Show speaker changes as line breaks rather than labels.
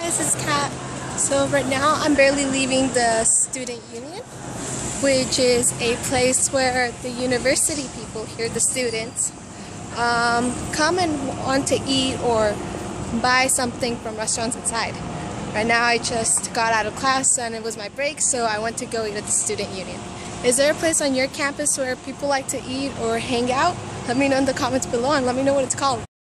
This is Kat. So right now I'm barely leaving the student union, which is a place where the university people here, the students, come and want to eat or buy something from restaurants inside. Right now I just got out of class and it was my break, so I went to go eat at the student union. Is there a place on your campus where people like to eat or hang out? Let me know in the comments below and let me know what it's called.